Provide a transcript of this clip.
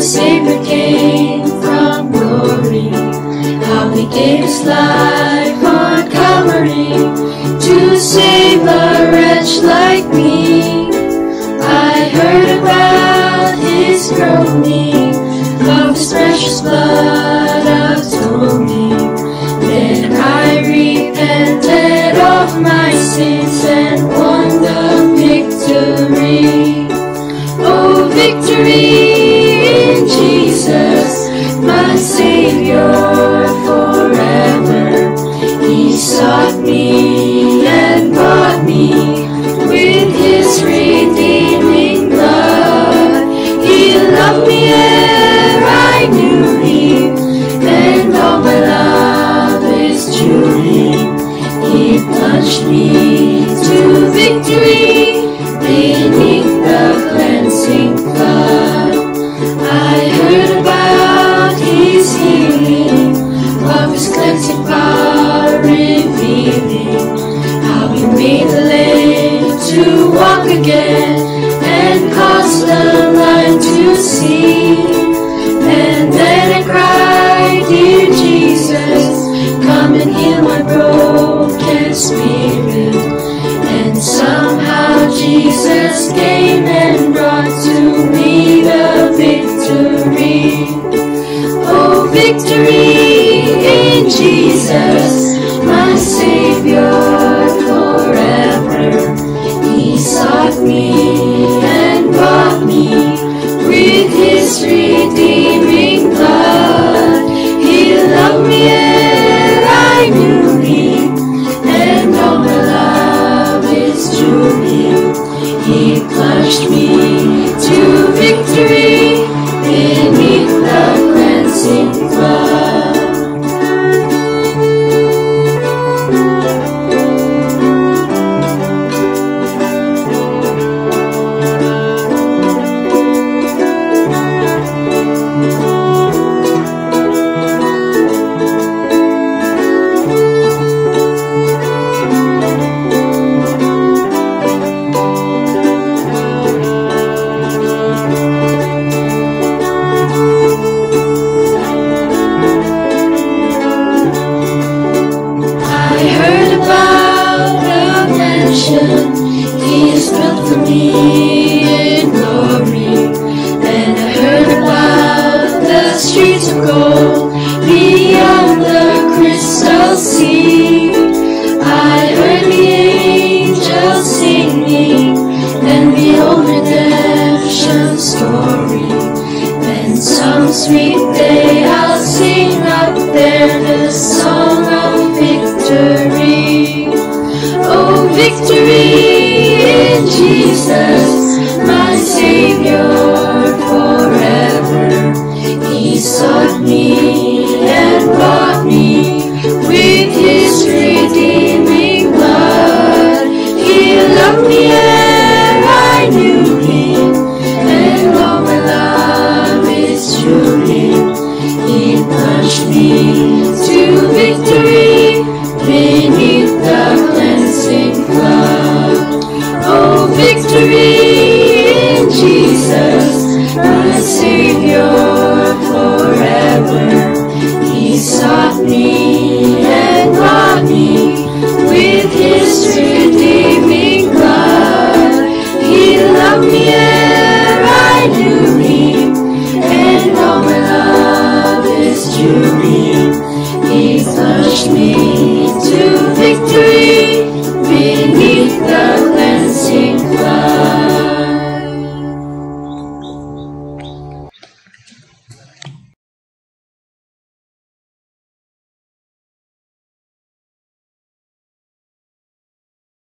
Savior came from glory, how He gave His life on Calvary to save a wretch like me. I heard about His groaning, of His precious blood atoning. Then I repented of my sins and won the victory. Oh, victory in Jesus, my Savior forever. He sought me and bought me with His redeeming blood. He loved me ere I knew Him, and all my love is truly. He plunged me to victory beneath the cleansing flood. I heard about His healing, of His cleansing power revealing, how He made the lame to walk again and caused the blind to see. And then I cried, dear Jesus, come and heal my broken spirit. And somehow Jesus came and brought to me the victory. Oh, victory in Jesus, my Savior forever. He sought me and bought me with His redeeming blood. He loved me ere I knew Him, and all my love is truly. He plunged me to victory beneath the cleansing flood. He has built for me in glory. Then I heard about the streets of gold beyond the crystal sea. I heard the angels singing, and the old redemption story. Then some sweet day I'll sing up there the song of victory. Oh, victory in Jesus, my Savior forever. He sought me and bought me with His redeeming blood. He loved me ere I knew Him, and all my love is truly. He plunged me to victory beneath the cleansing flood. Oh, victory